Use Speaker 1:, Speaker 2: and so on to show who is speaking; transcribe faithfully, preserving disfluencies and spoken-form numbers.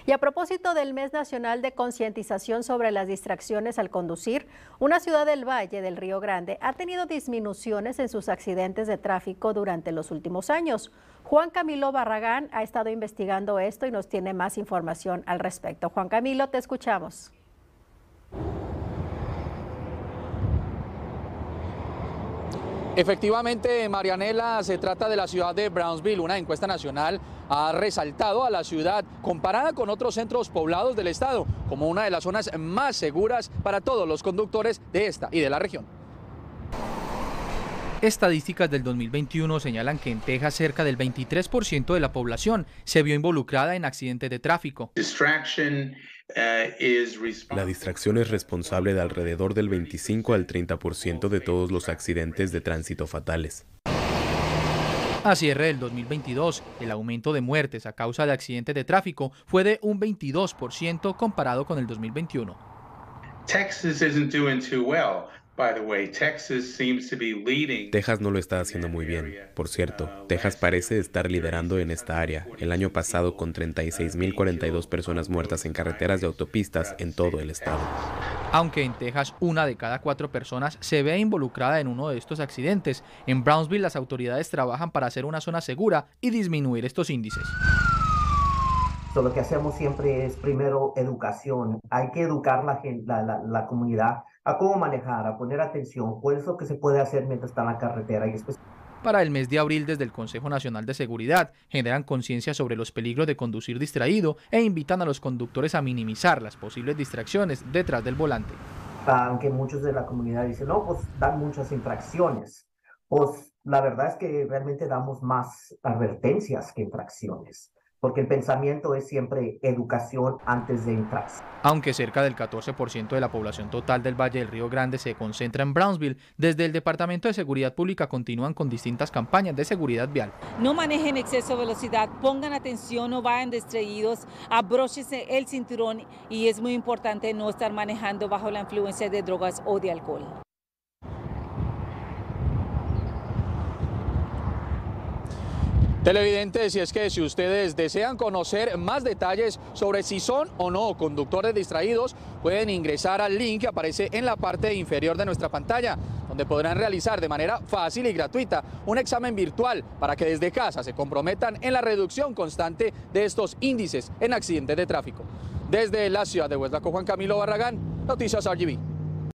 Speaker 1: Y a propósito del Mes Nacional de Concientización sobre las distracciones al conducir, una ciudad del Valle del Río Grande ha tenido disminuciones en sus accidentes de tráfico durante los últimos años. Juan Camilo Barragán ha estado investigando esto y nos tiene más información al respecto. Juan Camilo, te escuchamos.
Speaker 2: Efectivamente, Marianela, se trata de la ciudad de Brownsville. Una encuesta nacional ha resaltado a la ciudad, comparada con otros centros poblados del estado, como una de las zonas más seguras para todos los conductores de esta y de la región.
Speaker 3: Estadísticas del dos mil veintiuno señalan que en Texas cerca del veintitrés por ciento de la población se vio involucrada en accidentes de tráfico.
Speaker 4: La distracción es responsable de alrededor del veinticinco al treinta por ciento de todos los accidentes de tránsito fatales.
Speaker 3: A cierre del dos mil veintidós, el aumento de muertes a causa de accidentes de tráfico fue de un veintidós por ciento comparado con el dos mil veintiuno.
Speaker 5: Texas isn't doing too well. By the way, Texas seems to be leading.
Speaker 4: Texas no lo está haciendo muy bien. Por cierto, Texas parece estar liderando en esta área. El año pasado, con treinta y seis mil cuarenta y dos personas muertas en carreteras y autopistas en todo el estado.
Speaker 3: Aunque en Texas una de cada cuatro personas se ve involucrada en uno de estos accidentes, en Brownsville las autoridades trabajan para hacer una zona segura y disminuir estos índices.
Speaker 6: So, lo que hacemos siempre es primero educación. Hay que educar la, gente, la, la, la comunidad a cómo manejar, a poner atención, cuál es lo que se puede hacer mientras está en la carretera. Y después...
Speaker 3: Para el mes de abril, desde el Consejo Nacional de Seguridad, generan conciencia sobre los peligros de conducir distraído e invitan a los conductores a minimizar las posibles distracciones detrás del volante.
Speaker 6: Aunque muchos de la comunidad dicen, no, pues dan muchas infracciones. Pues la verdad es que realmente damos más advertencias que infracciones, porque el pensamiento es siempre educación antes de infracción.
Speaker 3: Aunque cerca del catorce por ciento de la población total del Valle del Río Grande se concentra en Brownsville, desde el Departamento de Seguridad Pública continúan con distintas campañas de seguridad vial.
Speaker 7: No manejen exceso de velocidad, pongan atención, no vayan distraídos, abróchense el cinturón y es muy importante no estar manejando bajo la influencia de drogas o de alcohol.
Speaker 2: Televidentes, y es que si ustedes desean conocer más detalles sobre si son o no conductores distraídos, pueden ingresar al link que aparece en la parte inferior de nuestra pantalla, donde podrán realizar de manera fácil y gratuita un examen virtual para que desde casa se comprometan en la reducción constante de estos índices en accidentes de tráfico. Desde la ciudad de Hueslaco, Juan Camilo Barragán, Noticias R G B.